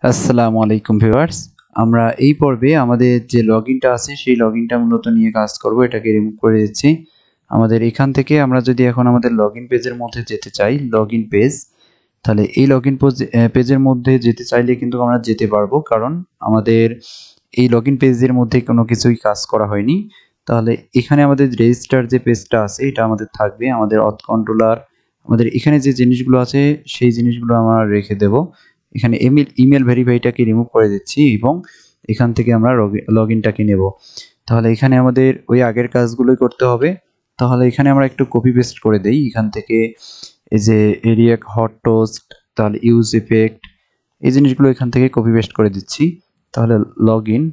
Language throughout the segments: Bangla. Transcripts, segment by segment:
আসসালামু আলাইকুম ভিউয়ার্স। আমরা এই পর্বে আমাদের যে লগইনটা আছে সেই লগইনটা মূলত নিয়ে কাজ করব। এটাকে রিমুভ করে দিচ্ছি। আমাদের এখান থেকে আমরা যদি এখন আমাদের লগইন পেজের মধ্যে যেতে চাই, লগইন পেজ, তাহলে এই লগইন পেজের মধ্যে যেতে চাইলে কিন্তু আমরা যেতে পারবো, কারণ আমাদের এই লগইন পেজের মধ্যে কোনো কিছুই কাজ করা হয়নি। তাহলে এখানে আমাদের রেজিস্টার যে পেজটা আছে এটা আমাদের থাকবে। আমাদের অথ কন্ট্রোলার, আমাদের এখানে যে জিনিসগুলো আছে সেই জিনিসগুলো আমরা রেখে দেব। এখানে ইমেল ভেরিফাইটাকে রিমুভ করে দিচ্ছি এবং এখান থেকে আমরা লগইনটাকে নেব। তাহলে এখানে আমাদের ওই আগের কাজগুলোই করতে হবে। তাহলে এখানে আমরা একটু কপি পেস্ট করে দেই এখান থেকে, এই যে রিয়াক্ট হট টোস্ট, তাহলে ইউজ ইফেক্ট, এই জিনিসগুলো এখান থেকে কপি পেস্ট করে দিচ্ছি। তাহলে লগইন,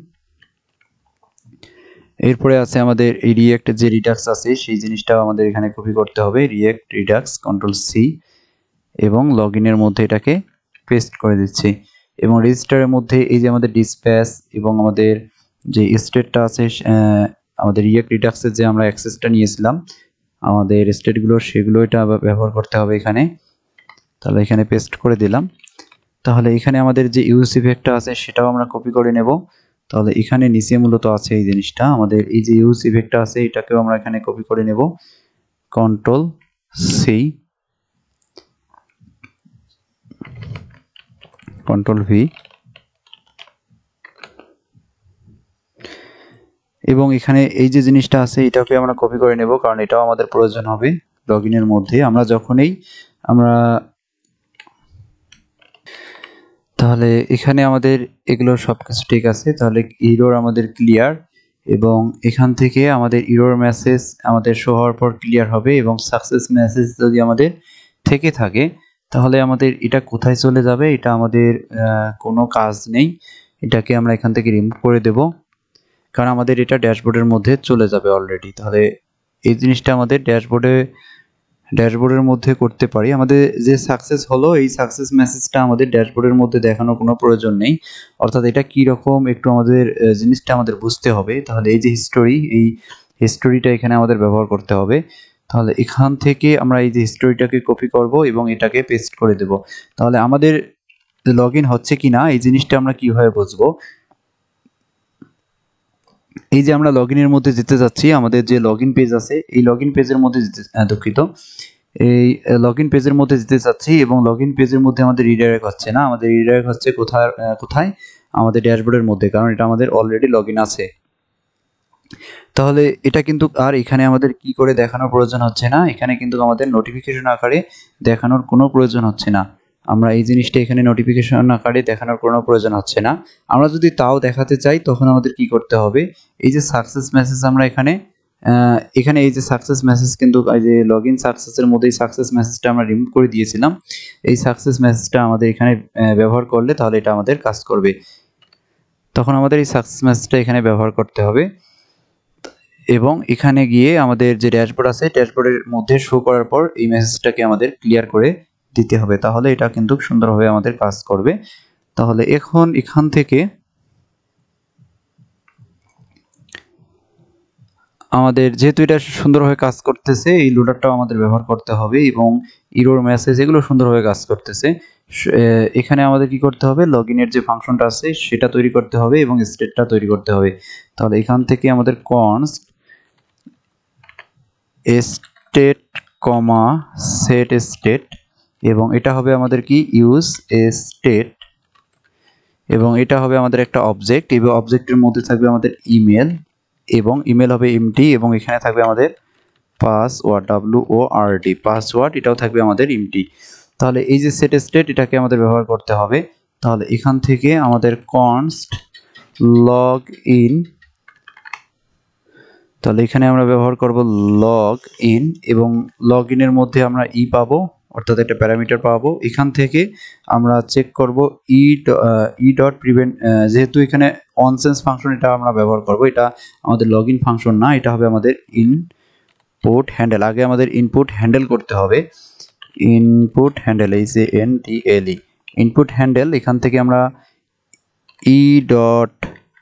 এরপরে আছে আমাদের এই রিয়াক্ট যে রিডাক্স আছে সেই জিনিসটাও আমাদের এখানে কপি করতে হবে, রিয়াক্ট রিডাক্স, কন্ট্রোল সি, এবং লগইনের মধ্যে এটাকে পেস্ট করে দিচ্ছি। এবং রেজিস্টারের মধ্যে এই যে আমাদের ডিসপ্যাচ এবং আমাদের যে স্টেটটা আছে, আমাদের রিয়াক্ট রিডাক্সের যে আমরা অ্যাক্সেসটা নিয়েছিলাম আমাদের স্টেটগুলো, সেগুলো এটা ব্যবহার করতে হবে এখানে। তাহলে এখানে পেস্ট করে দিলাম। তাহলে এখানে আমাদের যে ইউজ ইফেক্টটা আছে সেটাও আমরা কপি করে নেব। তাহলে এখানে নিচে মূলত আছে এই জিনিসটা, আমাদের এই যে ইউজ ইফেক্টটা আছে এটাকেও আমরা এখানে কপি করে নেব, কন্ট্রোল সি, কন্ট্রোল ভি, এবং এখানে এই যে জিনিসটা আছে এটাকে আমরা কপি করে নেব, কারণ এটাও আমাদের প্রয়োজন হবে লগইনের মধ্যে। আমরা তাহলে এখানে আমাদের এগুলো সবকিছু ঠিক আছে। তাহলে এরর আমাদের ক্লিয়ার, এবং এখান থেকে আমাদের এরর মেসেজ আমাদের শো হওয়ার পর ক্লিয়ার হবে, এবং সাকসেস মেসেজ যদি আমাদের থেকে থাকে তাহলে আমাদের এটা কোথায় চলে যাবে, এটা আমাদের কোনো কাজ নেই, এটাকে আমরা এখান থেকে রিমুভ করে দেব, কারণ আমাদের এটা ড্যাশবোর্ডের মধ্যে চলে যাবে অলরেডি। তাহলে এই জিনিসটা আমাদের ড্যাশবোর্ডের মধ্যে করতে পারি। আমাদের যে সাকসেস হলো এই সাকসেস মেসেজটা আমাদের ড্যাশবোর্ডের মধ্যে দেখানোর কোনো প্রয়োজন নেই, অর্থাৎ এটা কি রকম একটু আমাদের জিনিসটা আমাদের বুঝতে হবে। তাহলে এই যে এই হিস্টোরিটা এখানে আমাদের ব্যবহার করতে হবে। তাহলে এখান থেকে আমরা এই যে হিস্টোরিটাকে কপি করব এবং এটাকে পেস্ট করে দেব। তাহলে আমাদের লগইন হচ্ছে কিনা এই জিনিসটা আমরা কিভাবে বুঝবো? এই যে আমরা লগইনের মধ্যে যেতে যাচ্ছি, আমাদের যে লগইন পেজ আছে এই লগইন পেজের মধ্যে দুঃখিত, এই লগইন পেজের মধ্যে যেতে চাচ্ছি, এবং লগইন পেজের মধ্যে আমাদের রিডাইরেক্ট হচ্ছে না, আমাদের রিডাইরেক্ট হচ্ছে কোথায় আমাদের ড্যাশবোর্ডের মধ্যে, কারণ এটা আমাদের অলরেডি লগইন আছে। তাহলে এটা কিন্তু আর এখানে আমাদের কি করে দেখানোর প্রয়োজন হচ্ছে না, এখানে কিন্তু আমাদের নোটিফিকেশন আকারে দেখানোর কোনো প্রয়োজন হচ্ছে না। আমরা এই জিনিসটা এখানে নোটিফিকেশন আকারে দেখানোর কোনো প্রয়োজন হচ্ছে না। আমরা যদি তাও দেখাতে চাই তখন আমাদের কি করতে হবে, এই যে সাকসেস মেসেজ আমরা এখানে এই যে সাকসেস মেসেজ, কিন্তু এই যে লগইন সাকসেসের মধ্যেই সাকসেস মেসেজটা আমরা রিমুভ করে দিয়েছিলাম, এই সাকসেস মেসেজটা আমাদের এখানে ব্যবহার করলে তাহলে এটা আমাদের কাজ করবে। তখন আমাদের এই সাকসেস মেসেজটা এখানে ব্যবহার করতে হবে, এবং এখানে গিয়ে আমাদের যে ড্যাশবোর্ড আছে ড্যাশবোর্ডের মধ্যে শো করার পর এই মেসেজটাকে আমাদের ক্লিয়ার করে দিতে হবে। তাহলে এটা কিন্তু সুন্দরভাবে আমাদের কাজ করবে। তাহলে এখন এখান থেকে আমাদের যেহেতু এটা সুন্দরভাবে কাজ করতেছে, এই লোডারটাও আমাদের ব্যবহার করতে হবে, এবং এরর মেসেজ এগুলো সুন্দরভাবে কাজ করতেছে। এখানে আমাদের কি করতে হবে, লগইনের যে ফাংশনটা আছে সেটা তৈরি করতে হবে এবং স্টেটটা তৈরি করতে হবে। তাহলে এখান থেকে আমাদের const state comma set state, এবং এটা হবে আমাদের কি ইউজ স্টেট, এবং এটা হবে আমাদের একটা অবজেক্ট, এবং অবজেক্টের মধ্যে থাকবে আমাদের ইমেল, এবং ইমেল হবে এমটি, এবং এখানে থাকবে আমাদের পাসওয়ার্ড, WORD পাসওয়ার্ড, এটাও থাকবে আমাদের এমটি। তাহলে এই যে সেট স্টেট এটাকে আমাদের ব্যবহার করতে হবে। তাহলে এখান থেকে আমাদের কনস্ট লগ ইন, তাহলে এখানে আমরা ব্যবহার করব লগ ইন, এবং লগ ইনের মধ্যে আমরা পাবো, অর্থাৎ একটা প্যারামিটার পাবো। এখান থেকে আমরা চেক করব ই ডট প্রিভেন্ট, যেহেতু এখানে অনসেন্স ফাংশন এটা আমরা ব্যবহার করব, এটা আমাদের লগ ইন ফাংশন না, এটা হবে আমাদের ইনপুট হ্যান্ডেল। আগে আমাদের ইনপুট হ্যান্ডেল করতে হবে, ইনপুট হ্যান্ডেল, এই যে NTLE ইনপুট হ্যান্ডেল। এখান থেকে আমরা ই ডট,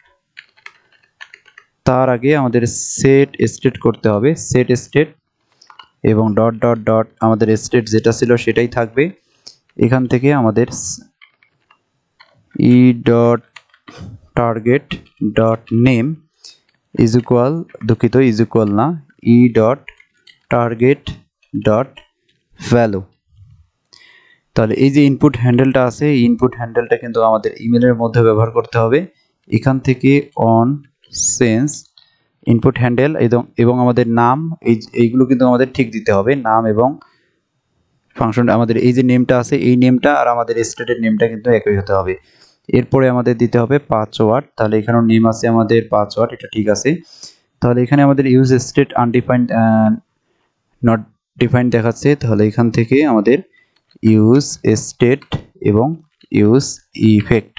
তার আগে আমাদের সেট স্টেট করতে হবে, সেট স্টেট, এবং ডট ডট ডট আমাদের স্টেট যেটা ছিল সেটাই থাকবে। এখান থেকে আমাদের e dot target dot name is equal, দুঃখিত ইজ ইকুয়াল না, e dot target dot value. তাহলে এই যে ইনপুট হ্যান্ডেলটা আছে, এই ইনপুট হ্যান্ডেলটা কিন্তু আমাদের ইমেলের মধ্যে ব্যবহার করতে হবে। এখান থেকে অন সেন্স ইনপুট হ্যান্ডেল এবং আমাদের নাম, এইগুলো কিন্তু আমাদের ঠিক দিতে হবে, নাম এবং ফাংশন, আমাদের এই যে নেমটা আছে এই নেমটা আর আমাদের স্টেটের নেমটা কিন্তু একই হতে হবে। এরপরে আমাদের দিতে হবে পাসওয়ার্ড। তাহলে এখানেও নেম আছে আমাদের পাসওয়ার্ড, এটা ঠিক আছে। তাহলে এখানে আমাদের use state undefined not defined দেখাচ্ছে, তাহলে এখান থেকে আমাদের ইউজ স্টেট এবং ইউজ ইফেক্ট,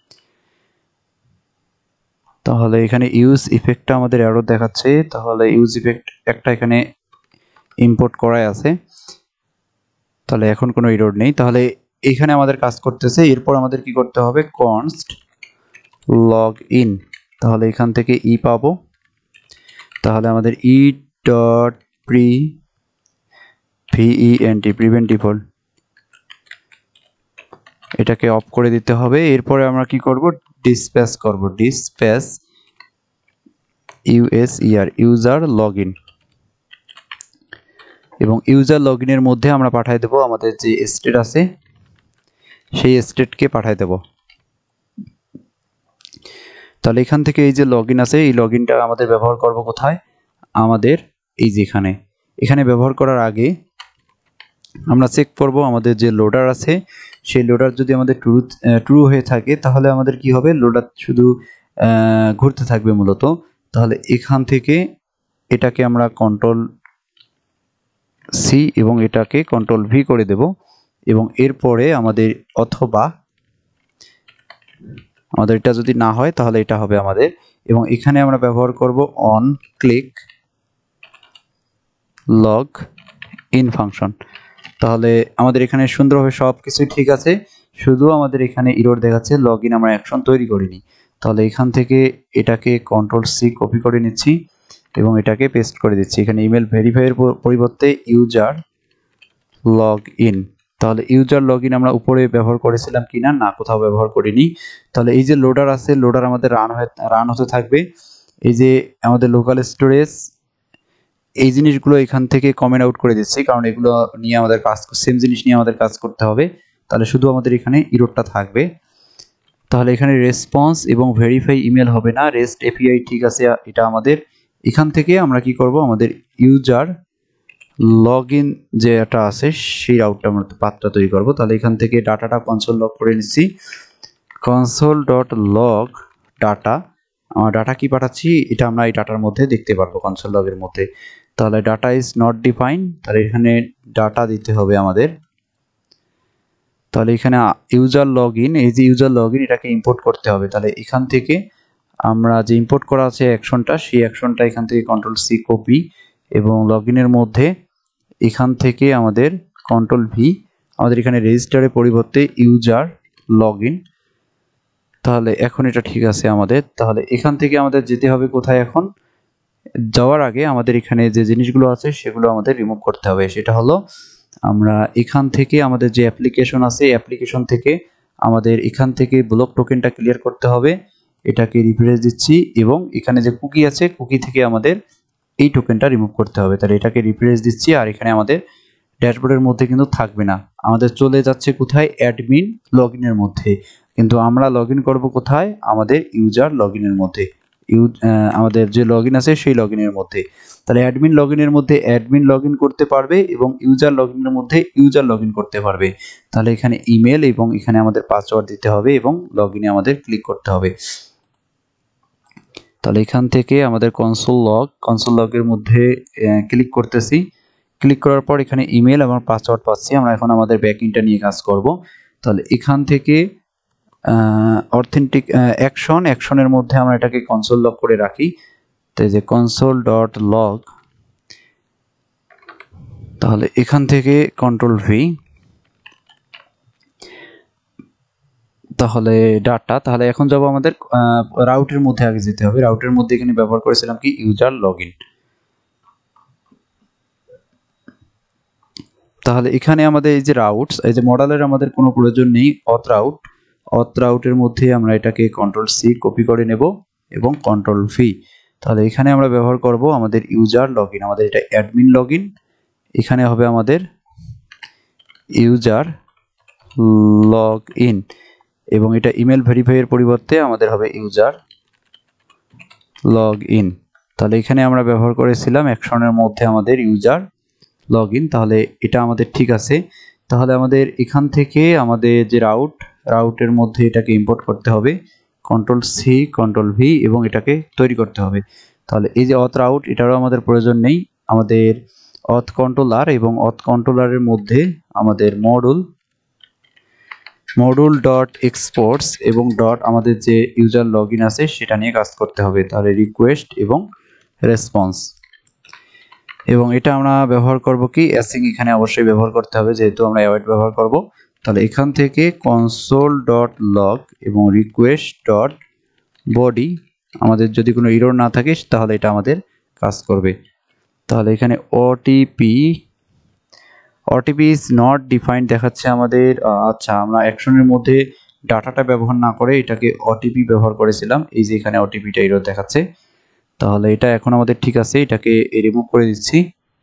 তাহলে এখানে ইউজ ইফেক্টটা আমাদের এরর দেখাচ্ছে, তাহলে ইউজ ইফেক্ট একটা এখানে ইম্পোর্ট করাই আছে, তাহলে এখন কোনো এরর নেই। তাহলে এখানে আমাদের কাজ করতেছে। এরপর আমাদের কি করতে হবে, কনস্ট লগ ইন, তাহলে এখান থেকে ই পাবো, তাহলে আমাদের ই ডট প্রিভেন্ট ডিফল্ট এটাকে অফ করে দিতে হবে। এরপরে আমরা কি করব, ডিসপ্যাচ করব, ডিসপ্যাচ ইউজার লগ ইন, এবং ইউজার লগ ইনের মধ্যে আমরা পাঠাই দেব আমাদের যে স্টেট আছে সেই স্টেটকে পাঠাই দেব। তাহলে এখান থেকে এই যে লগ ইন আছে, এই লগ ইনটা আমাদের ব্যবহার করব কোথায়, আমাদের এই যে এখানে ব্যবহার করার আগে আমরা চেক করব আমাদের যে লোডার আছে সেই লোডার যদি আমাদের ট্রু হয়ে থাকে তাহলে আমাদের কি হবে, লোডার শুধু ঘুরতে থাকবে মূলত। তাহলে এখান থেকে এটাকে আমরা কন্ট্রোল সি এবং এটাকে কন্ট্রোল ভি করে দেব, এবং এরপরে আমাদের অথবা আমাদের এটা যদি না হয় তাহলে এটা হবে আমাদের, এবং এখানে আমরা ব্যবহার করব on click log in function. তাহলে আমাদের এখানে সুন্দরভাবে সব কিছুই ঠিক আছে, শুধু আমাদের এখানে এরর দেখাচ্ছে লগ ইন আমরা অ্যাকশন তৈরি করিনি। তাহলে এখান থেকে এটাকে কন্ট্রোল সি কপি করে নিচ্ছি এবং এটাকে পেস্ট করে দিচ্ছি এখানে ইমেল ভেরিফাইয়ের পরিবর্তে ইউজার লগ ইন। তাহলে ইউজার লগ ইন আমরা উপরে ব্যবহার করেছিলাম কিনা, না কোথাও ব্যবহার করিনি। তাহলে এই যে লোডার আছে, লোডার আমাদের রান হতে থাকবে। এই যে আমাদের লোকাল স্টোরেজ, এই জিনিসগুলো এখান থেকে কমেন্ট আউট করে দিচ্ছি, কারণ এগুলো নিয়ে আমাদের কাজ, সেম জিনিস নিয়ে আমাদের কাজ করতে হবে। তাহলে শুধু আমাদের এখানে ইরোরটা থাকবে। তাহলে এখানে রেসপন্স এবং ভেরিফাই ইমেল হবে না, রেস্ট এপিআই ঠিক আছে এটা আমাদের। এখান থেকে আমরা কি করব, আমাদের ইউজার লগ ইন যে এটা আছে সেই রাউটটা আমরা পাথটা তৈরি করব। তাহলে এখান থেকে ডাটাটা কনসোল লগ করে নিচ্ছি, console dot log data, data কি পাঠাচ্ছি এটা আমরা এই ডাটার মধ্যে দেখতে পারবো কনসোল লগের মধ্যে। তাহলে ডাটা ইজ নট ডিফাইন, তাহলে এখানে ডাটা দিতে হবে আমাদের। তাহলে এখানে ইউজার লগ ইন, এই যে ইউজার লগ ইন এটাকে ইম্পোর্ট করতে হবে। তাহলে এখান থেকে আমরা যে ইম্পোর্ট করা আছে অ্যাকশনটা, সেই অ্যাকশনটা এখান থেকে কন্ট্রোল সি কপি, এবং লগ ইনের মধ্যে এখান থেকে আমাদের কন্ট্রোল ভি, আমাদের এখানে রেজিস্টারের পরিবর্তে ইউজার লগ ইন। তাহলে এখন এটা ঠিক আছে আমাদের। তাহলে এখান থেকে আমাদের যেতে হবে কোথায়, এখন যাওয়ার আগে আমাদের এখানে যে জিনিসগুলো আছে সেগুলো আমাদের রিমুভ করতে হবে। সেটা হলো আমরা এখান থেকে আমাদের যে অ্যাপ্লিকেশন আছে, অ্যাপ্লিকেশন থেকে আমাদের এখান থেকে ব্লক টোকেনটা ক্লিয়ার করতে হবে, এটাকে রিফ্রেশ দিচ্ছি, এবং এখানে যে কুকি আছে কুকি থেকে আমাদের এই টোকেনটা রিমুভ করতে হবে। তাহলে এটাকে রিফ্রেশ দিচ্ছি, আর এখানে আমাদের ড্যাশবোর্ডের মধ্যে কিন্তু থাকবে না, আমাদের চলে যাচ্ছে কোথায়, অ্যাডমিন লগ ইনের মধ্যে। কিন্তু আমরা লগ ইন করবো কোথায়, আমাদের ইউজার লগ ইনের মধ্যে, আমাদের যে লগ ইন আছে সেই লগ ইনের মধ্যে। তাহলে অ্যাডমিন লগ ইনের মধ্যে অ্যাডমিন লগ ইন করতে পারবে, এবং ইউজার লগ ইনের মধ্যে ইউজার লগ ইন করতে পারবে। তাহলে এখানে ইমেল এবং এখানে আমাদের পাসওয়ার্ড দিতে হবে, এবং লগ ইনে আমাদের ক্লিক করতে হবে। তাহলে এখান থেকে আমাদের কনসোল লগের মধ্যে ক্লিক করতেছি, ক্লিক করার পর এখানে ইমেল এবং পাসওয়ার্ড পাচ্ছি। আমরা এখন আমাদের ব্যাকএন্ডটা নিয়ে কাজ করব। তাহলে এখান থেকে অথেন্টিক অ্যাকশনের মধ্যে আমরা এটাকে কনসোল লগ করে রাখি। তো এই যে কনসোল ডট লগ, তাহলে এখান থেকে কন্ট্রোল ভি, তাহলে ডাটা। তাহলে এখন যাব আমাদের রাউটের মধ্যে আগে যেতে হবে। রাউটের মধ্যে এখানে ব্যবহার করেছিলাম কি, ইউজার লগ ইন। তাহলে এখানে আমাদের এই যে রাউটস, এই যে মডেলের আমাদের কোনো প্রয়োজন নেই, অথ রাউট। অথ রাউটের মধ্যে আমরা এটাকে কন্ট্রোল সি কপি করে নেব এবং কন্ট্রোল ভি। তাহলে এখানে আমরা ব্যবহার করব আমাদের ইউজার লগইন, আমাদের এটা অ্যাডমিন লগইন, এখানে হবে আমাদের ইউজার লগইন এবং এটা ইমেল ভেরিফাইয়ের পরিবর্তে আমাদের হবে ইউজার লগইন। তাহলে এখানে আমরা ব্যবহার করেছিলাম অ্যাকশনের মধ্যে আমাদের ইউজার লগইন, তাহলে এটা আমাদের ঠিক আছে। তাহলে আমাদের এখান থেকে আমাদের যে রাউটের মধ্যে এটাকে ইম্পোর্ট করতে হবে, কন্ট্রোল সি কন্ট্রোল ভি এবং এটাকে তৈরি করতে হবে। তাহলে এই যে অথ রাউট এটারও আমাদের প্রয়োজন নেই, আমাদের অথ কন্ট্রোলার এবং অথ কন্ট্রোলারের মধ্যে আমাদের মডুল ডট এক্সপোর্টস এবং ডট আমাদের যে ইউজার লগইন আছে সেটা নিয়ে কাজ করতে হবে। তাহলে রিকোয়েস্ট এবং রেসপন্স, এবং এটা আমরা ব্যবহার করব কি অ্যাসিং, এখানে অবশ্যই ব্যবহার করতে হবে যেহেতু আমরা অ্যাওয়েট ব্যবহার করব। তাহলে এখান থেকে কনসোল ডট লগ এবং রিকোয়েস্ট ডট বডি, আমাদের যদি কোনো এরর না থাকে তাহলে এটা আমাদের কাজ করবে। তাহলে এখানে ওটিপি ইজ নট ডিফাইন্ড দেখাচ্ছে আমাদের। আচ্ছা, আমরা অ্যাকশনের মধ্যে ডাটাটা ব্যবহার না করে এটাকে ওটিপি ব্যবহার করেছিলাম, এই যে এখানে ওটিপিটা এরর দেখাচ্ছে। তাহলে এটা এখন আমাদের ঠিক আছে, এটাকে রিমুভ করে দিচ্ছি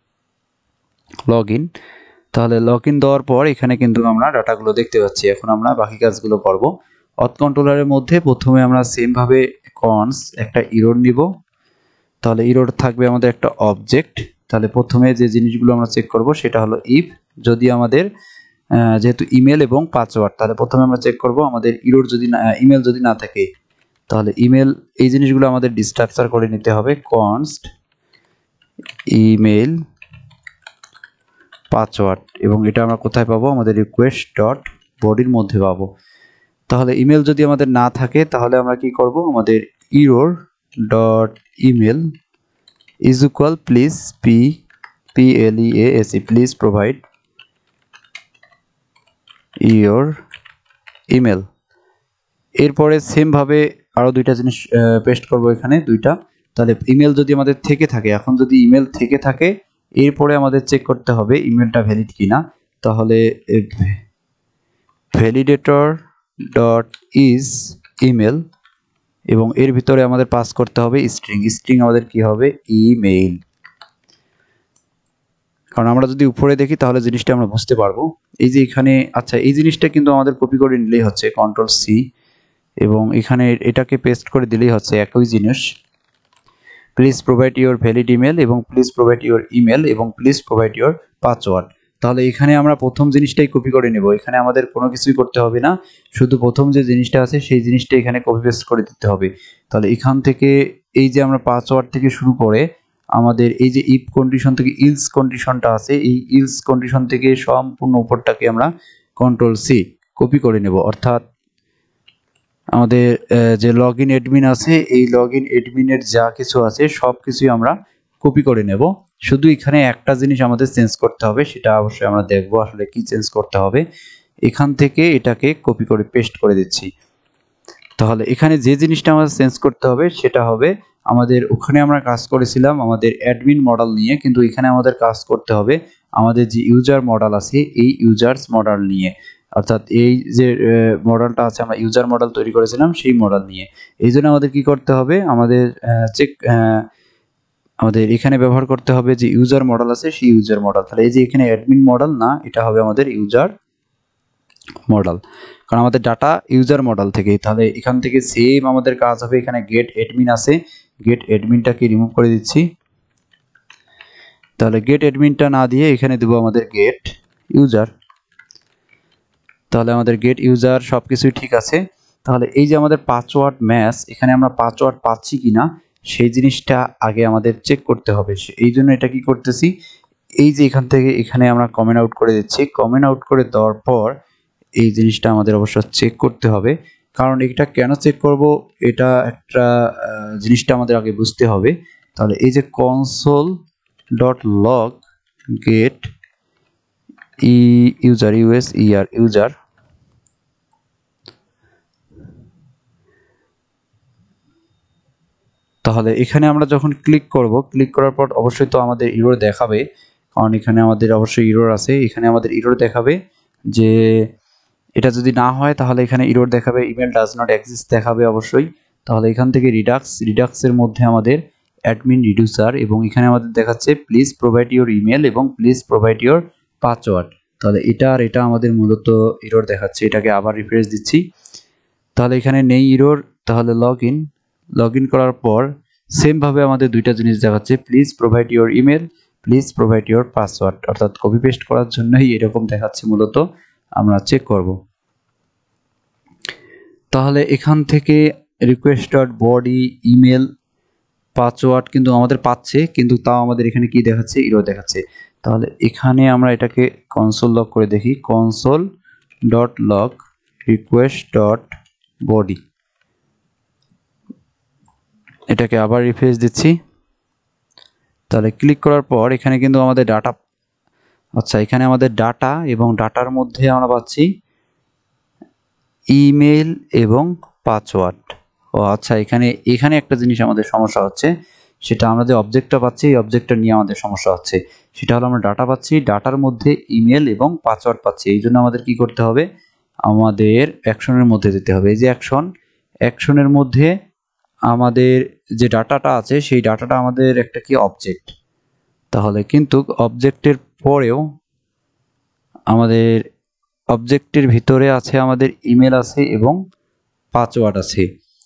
লগইন। তাহলে লগইন দেওয়ার পর এখানে কিন্তু আমরা ডাটাগুলো দেখতে পাচ্ছি। এখন আমরা বাকি কাজগুলো করব। অথ কন্ট্রোলারের মধ্যে প্রথমে আমরা সেম ভাবে একটা এরর নিব। তাহলে এরর থাকবে আমাদের একটা অবজেক্ট। তাহলে প্রথমে যে জিনিসগুলো আমরা চেক করব সেটা হলো ইফ, যদি আমাদের যেহেতু ইমেল এবং পাসওয়ার্ড, তাহলে প্রথমে আমরা চেক করব আমাদের এরর যদি ইমেল যদি না থাকে, তাহলে ইমেল এই জিনিসগুলো আমাদের ডিস্ট্রাকচার করে নিতে হবে। কনস্ট ইমেল পাসওয়ার্ড, এবং এটা আমরা কোথায় পাবো, আমাদের রিকোয়েস্ট ডট বডির মধ্যে পাবো। তাহলে ইমেল যদি আমাদের না থাকে তাহলে আমরা কি করব, আমাদের error dot email is equal please PLEASE please provide your email. এরপরে সেম ভাবে আরো দুইটা জিনিস পেস্ট করব এখানে দুইটা। তাহলে ইমেল যদি আমাদের থেকে থাকে, এখন যদি ইমেল থেকে থাকে এরপরে আমাদের চেক করতে হবে ইমেলটা ভ্যালিড কিনা। তাহলে ভ্যালিডেটর ডট ইজ ইমেল এবং এর ভিতরে আমাদের পাস করতে হবে স্ট্রিং আমাদের কি হবে, ইমেইল। কারণ আমরা যদি উপরে দেখি তাহলে জিনিসটা আমরা বুঝতে পারবো। এই যে এখানে, আচ্ছা এই জিনিসটা কিন্তু আমাদের কপি করে নিলেই হচ্ছে, কন্ট্রোল সি, এবং এখানে এটাকে পেস্ট করে দিলেই হচ্ছে একই জিনিস। Please provide your valid email এবং প্লিজ প্রোভাইড ইওর ইমেল এবং প্লিজ প্রোভাইড ইওর পাসওয়ার্ড। তাহলে এখানে আমরা প্রথম জিনিসটাই কপি করে নেব, এখানে আমাদের কোনো কিছুই করতে হবে না, শুধু প্রথম যে জিনিসটা আছে সেই জিনিসটা এখানে কপি পেস্ট করে দিতে হবে। তাহলে এখান থেকে এই যে আমরা পাসওয়ার্ড থেকে শুরু করে আমাদের এই যে ইফ কন্ডিশন থেকে ইলস কন্ডিশনটা আছে, এই ইলস কন্ডিশন থেকে সম্পূর্ণ উপরটাকে আমরা কন্ট্রোল সি কপি করে নেব। অর্থাৎ আমাদের যে লগইন অ্যাডমিন আছে এই লগইন অ্যাডমিনের যা কিছু আছে সব কিছুই আমরা কপি করে নেব। শুধু এখানে একটা জিনিস আমাদের চেঞ্জ করতে হবে, সেটা অবশ্যই আমরা দেখব আসলে কি চেঞ্জ করতে হবে। এখান থেকে এটাকে কপি করে পেস্ট করে দিচ্ছি। তাহলে এখানে যে জিনিসটা আমাদের চেঞ্জ করতে হবে সেটা হবে, আমাদের ওখানে আমরা কাজ করেছিলাম আমাদের অ্যাডমিন মডেল নিয়ে, কিন্তু এখানে আমাদের কাজ করতে হবে আমাদের যে ইউজার মডেল আছে এই ইউজার্স মডেল নিয়ে। অর্থাৎ এই যে মডেলটা আছে আমরা ইউজার মডেল তৈরি করেছিলাম সেই মডেল নিয়ে। এই জন্য আমাদের কি করতে হবে, আমাদের এখানে ব্যবহার করতে হবে যে ইউজার মডেল আছে সেই ইউজার মডেল। তাহলে এই যে এখানে অ্যাডমিন মডেল না, এটা হবে আমাদের ইউজার মডেল, কারণ আমাদের ডাটা ইউজার মডেল থেকেই। তাহলে এখান থেকে সেম আমাদের কাজ হবে, এখানে গেট অ্যাডমিন আছে, গেট অ্যাডমিনটাকে রিমুভ করে দিচ্ছি। তাহলে গেট অ্যাডমিনটা না দিয়ে এখানে দেব আমাদের গেট ইউজার। তাহলে আমাদের গেট ইউজার সবকিছুই ঠিক আছে। তাহলে এই যে আমাদের পাসওয়ার্ড ম্যাচ, এখানে আমরা পাসওয়ার্ড পাচ্ছি কিনা সেই জিনিসটা আগে আমাদের চেক করতে হবে। এই জন্য এটা কি করতেছি, এই যে এখান থেকে এখানে আমরা কমেন্ট আউট করে দিচ্ছি। কমেন্ট আউট করে দেওয়ার পর এই জিনিসটা আমাদের অবশ্য চেক করতে হবে। কারণ এটা কেন চেক করব, এটা একটা জিনিসটা আমাদের আগে বুঝতে হবে। তাহলে এই যে console dot log get user user, তাহলে এখানে আমরা যখন ক্লিক করব, ক্লিক করার পর অবশ্যই তো আমাদের এরর দেখাবে, কারণ এখানে আমাদের অবশ্যই এরর আছে। এখানে আমাদের এরর দেখাবে যে এটা যদি না হয় তাহলে এখানে এরর দেখাবে, ইমেল ডাজ নট এক্সিস্ট দেখাবে অবশ্যই। তাহলে এখান থেকে রিডাক্সের মধ্যে আমাদের অ্যাডমিন রিডিউসার, এবং এখানে আমাদের দেখাচ্ছে প্লিজ প্রোভাইড ইউর ইমেল এবং প্লিজ প্রোভাইড ইউর পাসওয়ার্ড। তাহলে এটা আর এটা আমাদের মূলত এরর দেখাচ্ছে। এটাকে আবার রিফ্রেশ দিচ্ছি, তাহলে এখানে নেই এরর। তাহলে লগ ইন করার পর সেমভাবে আমাদের দুইটা জিনিস দেখাচ্ছে, please provide your email, please provide your password, অর্থাৎ কপি পেস্ট করার জন্যই এরকম দেখাচ্ছে মূলত। আমরা চেক করব। তাহলে এখান থেকে request dot body email password কিন্তু আমাদের পাচ্ছে, কিন্তু তাও আমাদের এখানে কি দেখাচ্ছে, এরর দেখাচ্ছে। তাহলে এখানে আমরা এটাকে কনসোল লগ করে দেখি, console dot log request dot body, এটাকে আবার রিফ্রেশ দিচ্ছি। তাহলে ক্লিক করার পর এখানে কিন্তু আমাদের ডাটা, আচ্ছা এখানে আমাদের ডাটা, এবং ডাটার মধ্যে আমরা পাচ্ছি ইমেল এবং পাসওয়ার্ড। ও আচ্ছা, এখানে একটা জিনিস আমাদের সমস্যা হচ্ছে, সেটা আমরা যে অবজেক্টটা পাচ্ছি এই অবজেক্টটা নিয়ে আমাদের সমস্যা হচ্ছে। সেটা হলো আমরা ডাটা পাচ্ছি, ডাটার মধ্যে ইমেল এবং পাসওয়ার্ড পাচ্ছি। এই জন্য আমাদের কি করতে হবে, আমাদের অ্যাকশনের মধ্যে যেতে হবে। এই যে অ্যাকশনের মধ্যে আমাদের যে ডাটাটা আছে সেই ডাটাটা আমাদের একটা কি অবজেক্ট। তাহলে কিন্তু অবজেক্টের পরেও আমাদের অবজেক্টের ভিতরে আছে আমাদের ইমেল আছে এবং পাসওয়ার্ড আছে।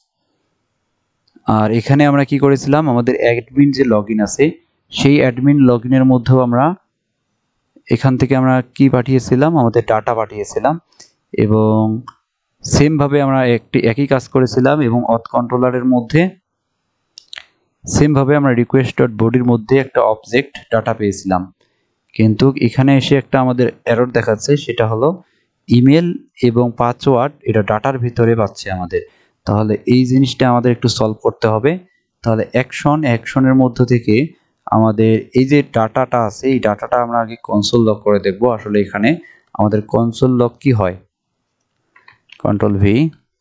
আর এখানে আমরা কি করেছিলাম, আমাদের অ্যাডমিন যে লগইন আছে সেই অ্যাডমিন লগইনের মধ্যেও আমরা এখান থেকে আমরা কি পাঠিয়েছিলাম, আমাদের ডাটা পাঠিয়েছিলাম, এবং সেমভাবে আমরা একই কাজ করেছিলাম। এবং অথ কন্ট্রোলারের মধ্যে সেমভাবে আমরা রিকোয়েস্ট ডট বডির মধ্যে একটা অবজেক্ট ডাটা পেয়েছিলাম। কিন্তু এখানে এসে একটা আমাদের এরর দেখাচ্ছে, সেটা হলো ইমেল এবং পাসওয়ার্ড এটা ডাটার ভিতরে পাচ্ছে আমাদের। তাহলে এই জিনিসটা আমাদের একটু সলভ করতে হবে। তাহলে অ্যাকশনের মধ্য থেকে আমাদের এই যে ডাটাটা আছে এই ডাটাটা আমরা আগে কনসোল লগ করে দেখব আসলে এখানে আমাদের কনসোল লগ কি হয়। কন্ট্রোল ভি,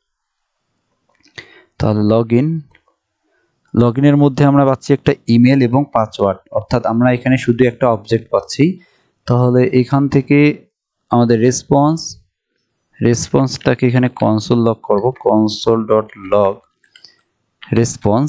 তাহলে লগইনের মধ্যে আমরা পাচ্ছি একটা ইমেল এবং পাসওয়ার্ড, অর্থাৎ আমরা এখানে শুধু একটা অবজেক্ট পাচ্ছি। তাহলে এখান থেকে আমাদের রেসপন্সটাকে এখানে কনসোল লগ করব, কনসোল ডট লগ রেসপন্স,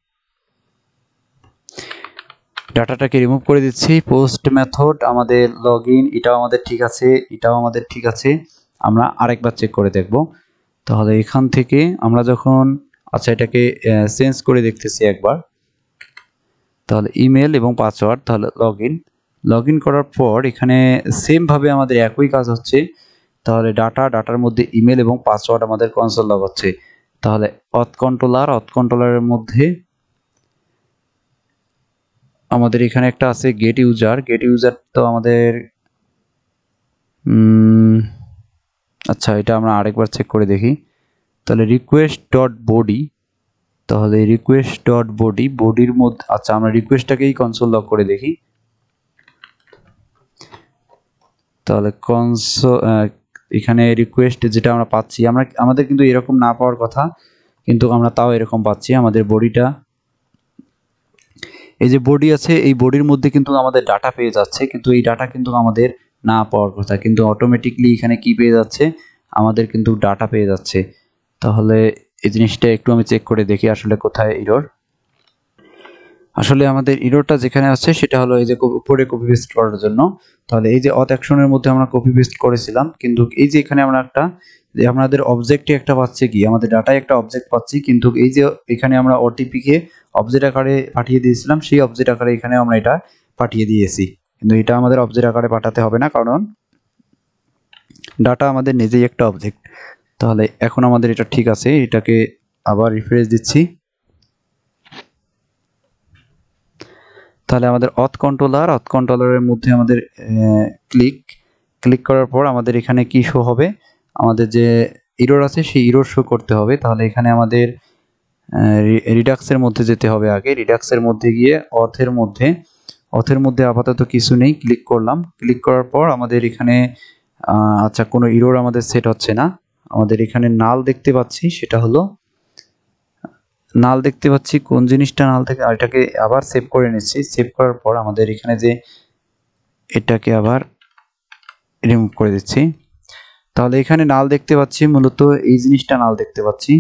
ডাটাটাকে রিমুভ করে দিচ্ছি। পোস্ট মেথড আমাদের লগইন এটাও আমাদের ঠিক আছে, এটাও আমাদের ঠিক আছে। আমরা আরেকবার চেক করে দেখব। তাহলে এখান থেকে আমরা যখন, আচ্ছা এটাকে চেঞ্জ করে দেখতেছি একবার। তাহলে ইমেল এবং পাসওয়ার্ড, তাহলে লগইন করার পর এখানে সেমভাবে আমাদের একই কাজ হচ্ছে। তাহলে ডাটার মধ্যে ইমেল এবং পাসওয়ার্ড আমাদের কনসোল লগ হচ্ছে। তাহলে অথ কন্ট্রোলারের মধ্যে আমাদের এখানে একটা আছে গেট ইউজার তো আমাদের আচ্ছা এটা আমরা আরেকবার চেক করে দেখি। তাহলে রিকোয়েস্ট ডট বডি, তাহলে রিকোয়েস্ট ডট বডির মধ্যে, আচ্ছা আমরা রিকোয়েস্টটাকেই কনসোল লগ করে দেখি। তাহলে এখানে রিকোয়েস্ট যেটা আমরা পাচ্ছি, আমাদের কিন্তু এরকম না পাওয়ার কথা, কিন্তু আমরা তাও এরকম পাচ্ছি। আমাদের বডিটা, এই যে বডি আছে এই বডির মধ্যে কিন্তু আমাদের ডাটা পেয়ে যাচ্ছে, কিন্তু এই ডাটা কিন্তু আমাদের না পাওয়ার কথা, কিন্তু অটোমেটিকলি এখানে কি পেয়ে যাচ্ছে, আমাদের কিন্তু ডাটা পেয়ে যাচ্ছে। তাহলে এই জিনিসটা একটু আমি চেক করে দেখি আসলে কোথায় এরর। আসলে আমাদের এররটা যেখানে আছে সেটা হলো এই যে উপরে কপি পেস্ট করার জন্য। তাহলে এই যে অথ অ্যাকশনের মধ্যে আমরা কপি পেস্ট করেছিলাম, কিন্তু এই যে এখানে আমরা আমাদের অবজেক্টে একটা পাচ্ছি কি, আমাদের ডাটায় একটা অবজেক্ট পাচ্ছি, কিন্তু এই যে এখানে আমরা ওটিপি কে অবজেক্ট আকারে পাঠিয়ে দিয়েছিলাম, সেই অবজেক্ট আকারে এখানে আমরা এটা পাঠিয়ে দিয়েছি। কিন্তু এটা আমাদের অবজেক্ট আকারে পাঠাতে হবে না, কারণ ডাটা আমাদের নিজেই একটা অবজেক্ট। তাহলে এখন আমাদের এটা ঠিক আছে, এটাকে আবার রিফ্রেশ দিচ্ছি। তাহলে আমাদের অথ কন্ট্রোলারের মধ্যে আমাদের ক্লিক করার পর আমাদের এখানে কি শো হবে, আমাদের যে এরর আছে সেই এরর শো করতে হবে। তাহলে এখানে আমাদের রিডাক্সের মধ্যে যেতে হবে আগে, রিডাক্সের মধ্যে গিয়ে অথের মধ্যে আপাতত কিছু নেই, ক্লিক করলাম। ক্লিক করার পর আমাদের এখানে আচ্ছা কোনো এরর আমাদের সেট হচ্ছে না, আমাদের এখানে নাল দেখতে পাচ্ছি, সেটা হলো নাল দেখতে পাচ্ছি। কোন জিনিসটা নাল থেকে, আর এটাকে আবার সেভ করে নিচ্ছি। সেভ করার পর আমাদের এখানে যে এটাকে আবার রিমুভ করে দিচ্ছি। তাহলে এখানে নাল দেখতে পাচ্ছি, মূলত এই জিনিসটা নাল দেখতে পাচ্ছি।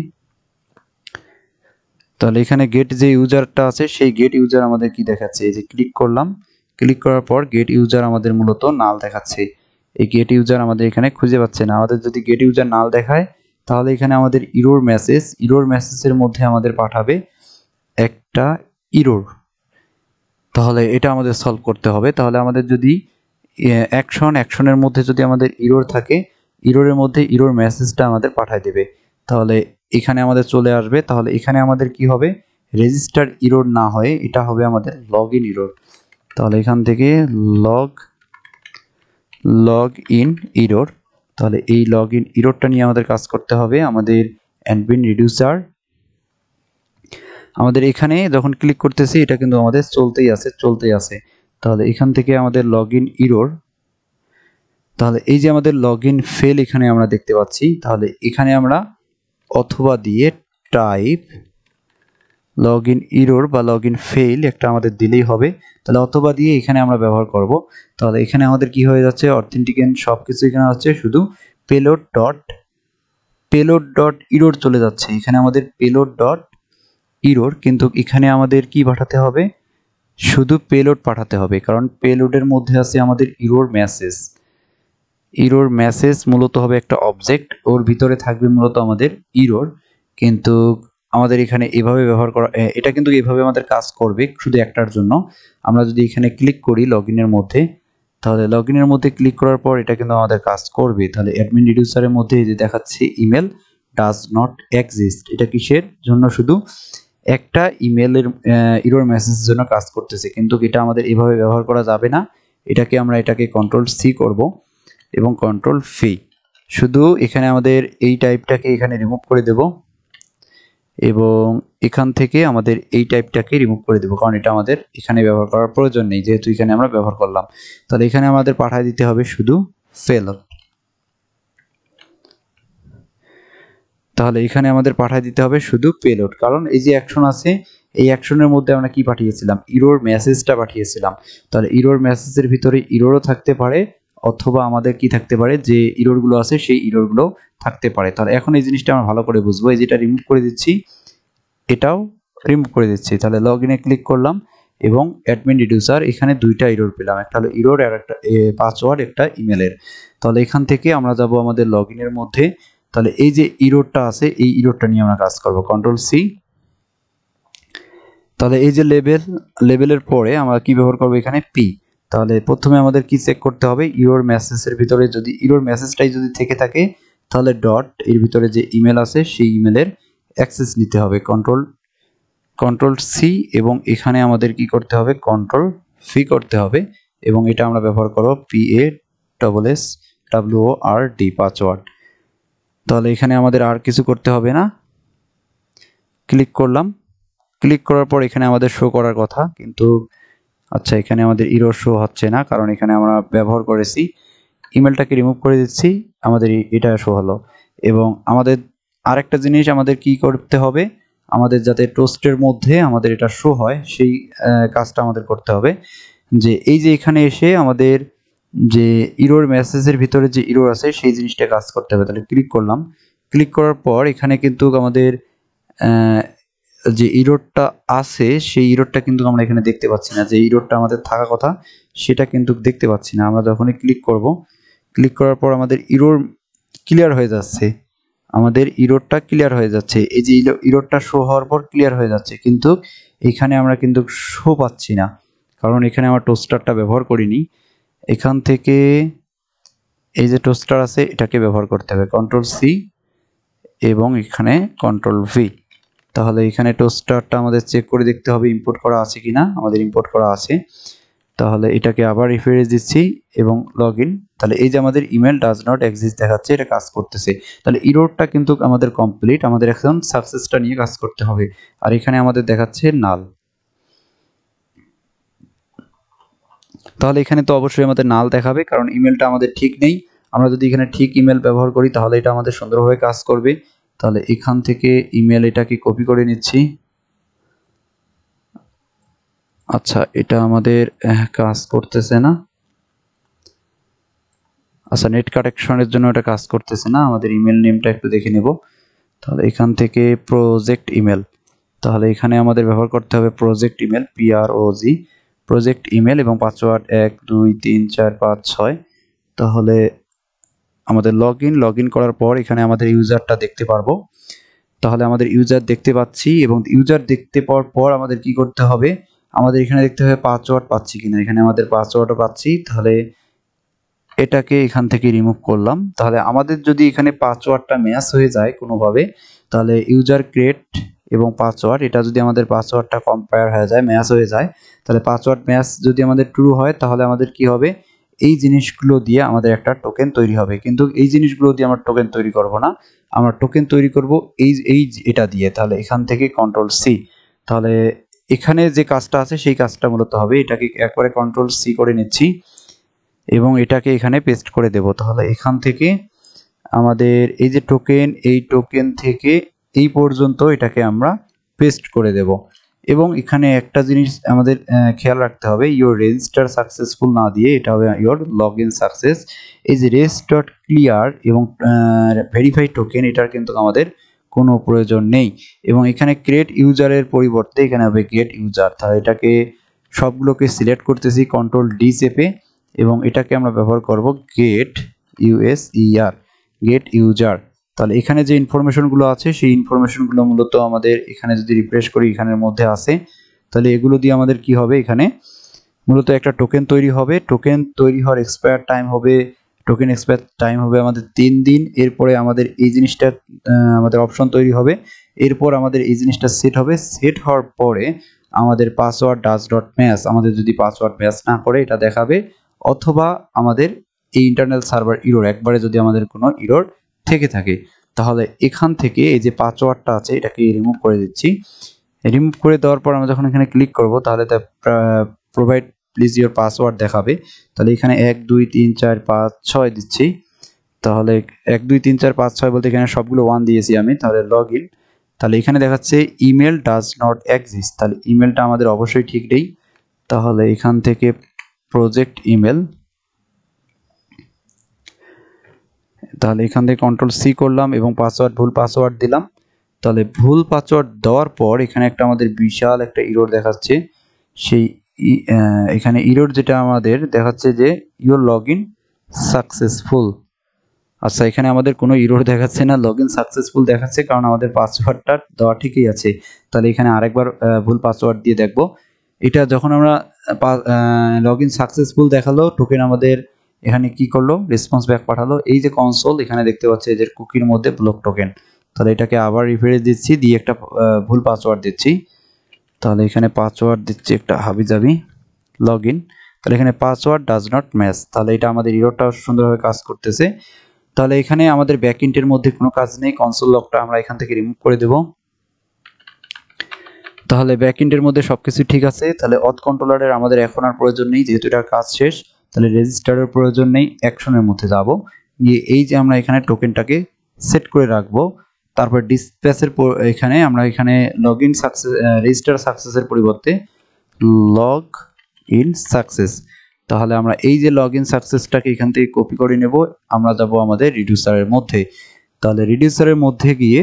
তাহলে এখানে গেট যে ইউজারটা আছে সেই গেট ইউজার আমাদের কি দেখাচ্ছে, এই যে ক্লিক করলাম, ক্লিক করার পর গেট ইউজার আমাদের মূলত নাল দেখাচ্ছে। এই গেট ইউজার আমাদের এখানে খুঁজে পাচ্ছে না। আমাদের যদি গেট ইউজার নাল দেখায় তাহলে এখানে আমাদের ইরর মেসেজের মধ্যে আমাদের পাঠাবে একটা ইরর। তাহলে এটা আমাদের সলভ করতে হবে। তাহলে আমাদের যদি অ্যাকশনের মধ্যে যদি আমাদের ইরর থাকে, ইররের মধ্যে ইরর মেসেজটা আমাদের পাঠায় দেবে। তাহলে এখানে আমাদের চলে আসবে। তাহলে এখানে আমাদের কি হবে, রেজিস্টার ইরর না হয়ে এটা হবে আমাদের লগ ইন ইরর। তাহলে এখান থেকে লগ ইন ইরর। তাহলে এই লগ ইন ইররটা নিয়ে আমাদের কাজ করতে হবে। আমাদের অ্যাডমিন রিডিউসার আমাদের এখানে যখন ক্লিক করতেছি এটা কিন্তু আমাদের চলতেই আছে। তাহলে এখান থেকে আমাদের লগ ইন ইরর, তাহলে এই যে আমাদের লগ ইন ফেল এখানে আমরা দেখতে পাচ্ছি। তাহলে এখানে আমরা অথবা দিয়ে টাইপ লগ ইন ইরর বা লগ ইন ফেল একটা আমাদের দিলেই হবে। তাহলে অথবা দিয়ে এখানে আমরা ব্যবহার করব। তাহলে এখানে আমাদের কি হয়ে যাচ্ছে, অথেন্টিকেট সব কিছু এখানে হচ্ছে, শুধু পেলোড ডট ইরর চলে যাচ্ছে। এখানে আমাদের পেলোড ডট ইরর, কিন্তু এখানে আমাদের কি পাঠাতে হবে, শুধু পেলোড পাঠাতে হবে, কারণ পেলোডের মধ্যে আছে আমাদের ইরর মেসেজ মূলত হবে একটা অবজেক্ট, ওর ভিতরে থাকবে মূলত আমাদের ইরর। কিন্তু আমাদের এখানে এভাবে ব্যবহার করা, এটা কিন্তু এভাবে আমাদের কাজ করবে শুধু একটার জন্য। আমরা যদি এখানে ক্লিক করি লগইনের মধ্যে, তাহলে লগইনের মধ্যে ক্লিক করার পর এটা কিন্তু আমাদের কাজ করবে। তাহলে অ্যাডমিন রিডিউসারের মধ্যে এই যে দেখাচ্ছে ইমেল ডাজ নট এক্সিস্ট, এটা কিসের জন্য, শুধু একটা ইমেলের ইরর মেসেজের জন্য কাজ করতেছে। কিন্তু এটা আমাদের এভাবে ব্যবহার করা যাবে না। এটাকে কন্ট্রোল সি করব এবং কন্ট্রোল ভি। শুধু এখানে আমাদের এই টাইপটাকে এখানে রিমুভ করে দেব এবং এখান থেকে আমাদের এই টাইপটাকে রিমুভ করে দেব, কারণ এটা আমাদের এখানে ব্যবহার করার প্রয়োজন নেই, যেহেতু এখানে আমরা ব্যবহার করলাম। তাহলে এখানে আমাদের পাঠিয়ে দিতে হবে শুধু ফেল। তাহলে এখানে আমাদের পাঠিয়ে দিতে হবে শুধু পেলোড, কারণ এই যে অ্যাকশন আছে এই অ্যাকশনের মধ্যে আমরা কি পাঠিয়েছিলাম, ইরর মেসেজটা পাঠিয়েছিলাম। তাহলে ইরর মেসেজের ভিতরে ইররও থাকতে পারে, অথবা আমাদের কি থাকতে পারে, যে ইররগুলো আছে সেই ইররগুলো থাকতে পারে। তাহলে এখন এই জিনিসটা আমরা ভালো করে বুঝবো। এই যেটা রিমুভ করে দিচ্ছি, এটাও রিমুভ করে দিচ্ছি। তাহলে লগ ইনে ক্লিক করলাম এবং অ্যাডমিন রিডিউসার, এখানে দুইটা ইরর পেলাম, একটা হলো ইরর আর একটা পাসওয়ার্ড, একটা ইমেলের। তাহলে এখান থেকে আমরা যাব আমাদের লগ ইনের মধ্যে। তাহলে এই যে ইররটা আছে এই ইররটা নিয়ে আমরা কাজ করব, কন্ট্রোল সি। তাহলে এই যে লেবেলের পরে আমরা কি ব্যবহার করব, এখানে পি। তাহলে প্রথমে আমাদের কি চেক করতে হবে, ইরর মেসেজের ভিতরে যদি ইরর মেসেজটাই যদি থেকে থাকে তাহলে ডট এর ভিতরে যে ইমেল আছে সেই ইমেলের অ্যাক্সেস নিতে হবে, কন্ট্রোল সি, এবং এখানে আমাদের কি করতে হবে, কন্ট্রোল ভি করতে হবে। এবং এটা আমরা ব্যবহার করব PASSWORD পাসওয়ার্ড। তাহলে এখানে আমাদের আর কিছু করতে হবে না। ক্লিক করলাম, ক্লিক করার পর এখানে আমাদের শো করার কথা, কিন্তু আচ্ছা এখানে আমাদের ইরর শো হচ্ছে না, কারণ এখানে আমরা ব্যবহার করেছি। ইমেলটাকে রিমুভ করে দিচ্ছি, আমাদের এটা শো হলো। এবং আমাদের আরেকটা জিনিস আমাদের কি করতে হবে, আমাদের যাতে টোস্টের মধ্যে আমাদের এটা শো হয় সেই কাজটা আমাদের করতে হবে। যে এই যে এখানে এসে আমাদের যে ইরর মেসেজের ভিতরে যে ইরর আছে সেই জিনিসটা কাজ করতে হবে। তাহলে ক্লিক করলাম, ক্লিক করার পর এখানে কিন্তু আমাদের যে ইররটা আছে সেই ইররটা কিন্তু আমরা এখানে দেখতে পাচ্ছি না, যে ইররটা আমাদের থাকা কথা সেটা কিন্তু দেখতে পাচ্ছি না। আমরা যখনই ক্লিক করব, ক্লিক করার পর আমাদের ইরর ক্লিয়ার হয়ে যাচ্ছে, আমাদের ইররটা ক্লিয়ার হয়ে যাচ্ছে। এই যে ইররটা শো হওয়ার পর ক্লিয়ার হয়ে যাচ্ছে, কিন্তু এখানে আমরা কিন্তু শো পাচ্ছি না, কারণ এখানে আমরা টোস্টারটা ব্যবহার করিনি। এখান থেকে এই যে টোস্টার আছে এটাকে ব্যবহার করতে হবে, কন্ট্রোল সি এবং এখানে কন্ট্রোল ভি। তাহলে এখানে টোস্টারটা আমাদের চেক করে দেখতে হবে ইম্পোর্ট করা আছে কিনা, আমাদের ইম্পোর্ট করা আছে। তাহলে এটাকে আবার রিফ্রেশ দিচ্ছি এবং লগ ইন। তাহলে এই যে আমাদের ইমেল ডাজ নট এক্সিস্ট দেখাচ্ছে, এটা কাজ করতেছে। তাহলে ইররটা কিন্তু আমাদের কমপ্লিট, আমাদের এখন সাকসেসটা নিয়ে কাজ করতে হবে। আর এখানে আমাদের দেখাচ্ছে নাল। তাহলে এখানে তো অবশ্যই আমাদের নাল দেখাবে, কারণ ইমেলটা আমাদের ঠিক নেই। আমরা যদি এখানে ঠিক ইমেল ব্যবহার করি তাহলে এটা আমাদের সুন্দরভাবে কাজ করবে। তাহলে এখান থেকে ইমেল এটাকে কপি করে নিচ্ছি। আচ্ছা এটা আমাদের কাজ করতেছে না। আচ্ছা, নেট কানেকশনের জন্য এটা কাজ করতেছে না। আমাদের ইমেল নেমটা একটু দেখে নেব। তাহলে এখান থেকে প্রজেক্ট ইমেল, তাহলে এখানে আমাদের ব্যবহার করতে হবে project email, PROG project email, এবং পাসওয়ার্ড 1 2 3 4 5 6। তাহলে আমাদের লগ ইন করার পর এখানে আমাদের ইউজারটা দেখতে পারবো। তাহলে আমাদের ইউজার দেখতে পাচ্ছি, এবং ইউজার দেখতে পাওয়ার পর আমাদের কি করতে হবে, আমাদের এখানে দেখতে হবে পাসওয়ার্ড পাচ্ছি কিনা। এখানে আমাদের পাসওয়ার্ডও পাচ্ছি, তাহলে এটাকে এখান থেকে রিমুভ করলাম। তাহলে আমাদের যদি এখানে পাসওয়ার্ডটা ম্যাচ হয়ে যায় কোনোভাবে, তাহলে ইউজার ক্রিয়েট এবং পাসওয়ার্ড, এটা যদি আমাদের পাসওয়ার্ডটা কম্পেয়ার হয়ে যায়, ম্যাচ হয়ে যায়, তাহলে পাসওয়ার্ড ম্যাচ যদি আমাদের ট্রু হয়, তাহলে আমাদের কি হবে, এই জিনিসগুলো দিয়ে আমাদের একটা টোকেন তৈরি হবে। কিন্তু এই জিনিসগুলো দিয়ে আমরা টোকেন তৈরি করব না, আমরা টোকেন তৈরি করব এটা দিয়ে। তাহলে এখান থেকে Ctrl+C, তাহলে এখানে যে কাজটা আছে সেই কাজটা মূলত হবে। এটাকে একবারে Ctrl+C করে নিচ্ছি এবং এটাকে এখানে পেস্ট করে দেব। তাহলে এখান থেকে আমাদের এই যে টোকেন, এই টোকেন থেকে এই পর্যন্ত এটাকে আমরা পেস্ট করে দেব। এবং এখানে একটা জিনিস আমাদের খেয়াল রাখতে হবে, ইওর রেজিস্টার সাকসেসফুল না দিয়ে এটা হবে ইওর লগ ইন সাকসেস। এই যে res.clear এবং ভেরিফাই টোকেন, এটার কিন্তু আমাদের কোনো প্রয়োজন নেই। এবং এখানে ক্রিয়েট ইউজারের পরিবর্তে এখানে হবে গেট ইউজার। তাহলে এটাকে সবগুলোকে সিলেক্ট করতেছি Ctrl+D চেপে, এবং এটাকে আমরা ব্যবহার করব গেট ইউজার। তাহলে এখানে যে ইনফরমেশনগুলো আছে সেই ইনফরমেশনগুলো মূলত আমাদের এখানে যদি রিফ্রেশ করি এখানের মধ্যে আছে। তাহলে এগুলো দিয়ে আমাদের কি হবে, এখানে মূলত একটা টোকেন তৈরি হবে। টোকেন তৈরি হওয়ার এক্সপায়ার টাইম হবে, টোকেন এক্সপায়ার টাইম হবে আমাদের 3 দিন। এরপরে আমাদের এই জিনিসটা আমাদের অপশন তৈরি হবে। এরপর আমাদের এই জিনিসটা সেট হবে। সেট হওয়ার পরে আমাদের পাসওয়ার্ড ডাজ নট ম্যাচ, আমাদের যদি পাসওয়ার্ড ম্যাচ না করে এটা দেখাবে, অথবা আমাদের এই ইন্টারনাল সার্ভার ইরর, একবারে যদি আমাদের কোনো ইরর থেকে থাকে। তাহলে এখান থেকে এই যে পাসওয়ার্ডটা আছে এটাকে রিমুভ করে দিচ্ছি। রিমুভ করে দেওয়ার পর আমরা যখন এখানে ক্লিক করব, তাহলে প্রোভাইড প্লিজ ইওর পাসওয়ার্ড দেখাবে। তাহলে এখানে 1 2 3 4 5 6 দিচ্ছি। তাহলে 1 2 3 4 5 6 বলতে এখানে সবগুলো 1 দিয়েছি আমি। তাহলে লগ ইন, তাহলে এখানে দেখাচ্ছে ইমেল ডাজ নট এক্সিস্ট, তাহলে ইমেলটা আমাদের অবশ্যই ঠিক নেই। তাহলে এখান থেকে প্রজেক্ট ইমেল, তাহলে এখান থেকে Ctrl+C করলাম এবং ভুল পাসওয়ার্ড দিলাম। তাহলে ভুল পাসওয়ার্ড দেওয়ার পর এখানে একটা আমাদের বিশাল একটা ইরর দেখাচ্ছে। সেই এখানে ইরর যেটা আমাদের দেখাচ্ছে যে ইওর লগ ইন সাকসেসফুল। আচ্ছা, এখানে আমাদের কোনো ইরর দেখাচ্ছে না, লগ ইন সাকসেসফুল দেখাচ্ছে, কারণ আমাদের পাসওয়ার্ডটা দেওয়া ঠিকই আছে। তাহলে এখানে আরেকবার ভুল পাসওয়ার্ড দিয়ে দেখব। এটা যখন আমরা লগ ইন সাকসেসফুল দেখালো, টোকেন আমাদের এখানে কি করলো, রেসপন্স ব্যাক পাঠালো। এই যে কনসোল এখানে দেখতে পাচ্ছি এদের কুকির মধ্যে ব্লক টোকেন। তাহলে এটাকে আবার রিফ্রেশ দিচ্ছি, দিয়ে একটা ভুল পাসওয়ার্ড দিচ্ছি। তাহলে এখানে পাসওয়ার্ড দিচ্ছি একটা হাবিজাবি লগ ইন। তাহলে এখানে পাসওয়ার্ড ডাজ নট ম্যাচ, তাহলে এটা আমাদের ইররটা সুন্দরভাবে কাজ করতেছে। তাহলে এখানে আমাদের ব্যাকএন্ডের মধ্যে কোনো কাজ নেই, কনসোল লকটা আমরা এখান থেকে রিমুভ করে দেব। তাহলে ব্যাকএন্ডের মধ্যে সবকিছু ঠিক আছে। তাহলে অথ কন্ট্রোলারের আমাদের এখন আর প্রয়োজন নেই, যেহেতু এটার কাজ শেষ। তাহলে রেজিস্টারের প্রয়োজন নেই, অ্যাকশনের মধ্যে যাব, গিয়ে এই যে আমরা এখানে টোকেনটাকে সেট করে রাখবো। তারপর ডিসপ্যাচের এখানে আমরা এখানে লগ ইন সাকসেস, রেজিস্টার সাকসেসের পরিবর্তে লগ ইন সাকসেস। তাহলে আমরা এই যে লগ ইন সাকসেসটাকে এখান থেকে কপি করে নেব, আমরা যাব আমাদের রিডিউসারের মধ্যে। তাহলে রিডিউসারের মধ্যে গিয়ে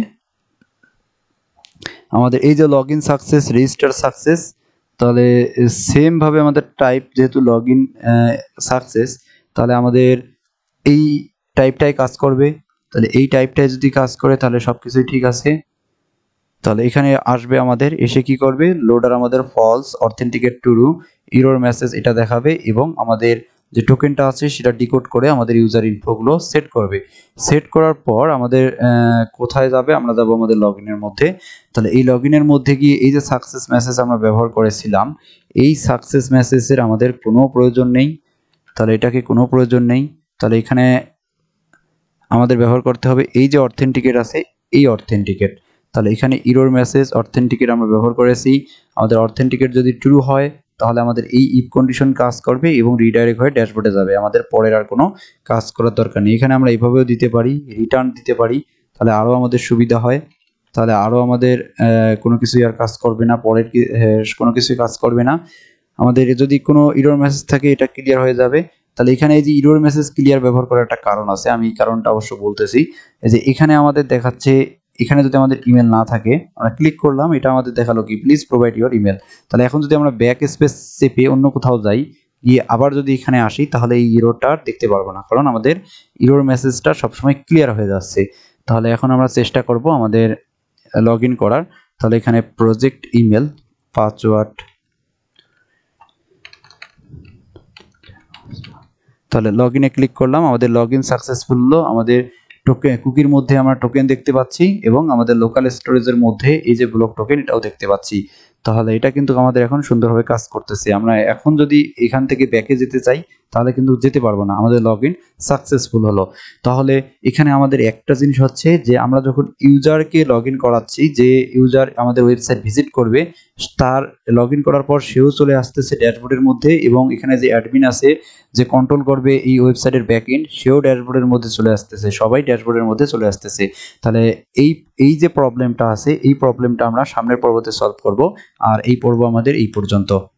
আমাদের এই যে log in success, register success, তাহলে সেম ভাবে আমাদের টাইপ যেহেতু লগ ইন সাকসেস, তাহলে আমাদের এই টাইপটাই কাজ করবে। তাহলে এই টাইপটাই যদি কাজ করে তাহলে সবকিছুই ঠিক আছে। তাহলে এখানে আসবে, আমাদের এসে কি করবে, লোডার আমাদের false authenticate to error message এটা দেখাবে, এবং আমাদের যে টোকেনটা আছে সেটা ডিকোড করে আমাদের ইউজার ইনফোগুলো সেট করবে। সেট করার পর আমাদের কোথায় যাবে, আমরা যাব আমাদের লগ ইনের মধ্যে। তাহলে এই লগ ইনের মধ্যে গিয়ে এই যে সাকসেস মেসেজ আমরা ব্যবহার করেছিলাম, এই সাকসেস মেসেজের আমাদের কোনো প্রয়োজন নেই। তাহলে এটাকে কোনো প্রয়োজন নেই। তাহলে এখানে আমাদের ব্যবহার করতে হবে এই যে অথেন্টিকেট আছে, এই অথেন্টিকেট। তাহলে এখানে ইরর মেসেজ অথেন্টিকেট আমরা ব্যবহার করেছি। আমাদের অথেন্টিকেট যদি ট্রু হয় তাহলে আমাদের এই ইফ কন্ডিশন কাজ করবে এবং রিডাইরেক্ট হয়ে ড্যাশবোর্ডে যাবে, আমাদের পরের আর কোনো কাজ করার দরকার নেই। এখানে আমরা এইভাবেও দিতে পারি, রিটার্ন দিতে পারি, তাহলে আরও আমাদের সুবিধা হয়। তাহলে আরও আমাদের কোনো কিছুই আর কাজ করবে না, পরের কোনো কিছুই কাজ করবে না। আমাদের যদি কোনো ইরর মেসেজ থাকে এটা ক্লিয়ার হয়ে যাবে। তাহলে এখানে এই যে ইরর মেসেজ ক্লিয়ার ব্যবহার করার একটা কারণ আছে, আমি কারণটা অবশ্য বলতেছি। এই যে এখানে আমাদের দেখাচ্ছে, এখানে যদি আমাদের ইমেল না থাকে, আমরা ক্লিক করলাম, এটা আমাদের দেখালো কি প্লিজ প্রোভাইড ইউর ইমেল। তাহলে এখন যদি আমরা ব্যাক স্পেস চেপে অন্য কোথাও যাই, গিয়ে আবার যদি এখানে আসি, তাহলে এই ইররটা আর দেখতে পারবো না, কারণ আমাদের ইরর মেসেজটা সবসময় ক্লিয়ার হয়ে যাচ্ছে। তাহলে এখন আমরা চেষ্টা করব আমাদের লগ ইন করার। তাহলে এখানে প্রজেক্ট ইমেল পাসওয়ার্ড, তাহলে লগ ইনে ক্লিক করলাম, আমাদের লগ ইন সাকসেসফুল হলো। আমাদের টোকেন কুকির মধ্যে আমরা টোকেন দেখতে পাচ্ছি এবং আমাদের লোকাল স্টোরেজের মধ্যে এই যে ব্লক টোকেন এটাও দেখতে পাচ্ছি। তাহলে এটা কিন্তু আমাদের এখন সুন্দরভাবে কাজ করতেছে। আমরা এখন যদি এখান থেকে ব্যাকে যেতে চাই, তাহলে কিন্তু যেতে পারবো না, আমাদের লগ ইন সাকসেসফুল হলো। তাহলে এখানে আমাদের একটা জিনিস হচ্ছে যে আমরা যখন ইউজারকে লগ ইন করাচ্ছি, যে ইউজার আমাদের ওয়েবসাইট ভিজিট করবে, তার লগ ইন করার পর সেও চলে আসতেছে ড্যাশবোর্ডের মধ্যে, এবং এখানে যে অ্যাডমিন আছে যে কন্ট্রোল করবে এই ওয়েবসাইটের ব্যাক এন্ড, সেও ড্যাশবোর্ডের মধ্যে চলে আসতেছে, সবাই ড্যাশবোর্ডের মধ্যে চলে আসতেছে। তাহলে এই এই যে প্রবলেমটা আছে, এই প্রবলেমটা আমরা সামনের পর্বতে সলভ করব। আর এই পর্ব আমাদের এই পর্যন্ত।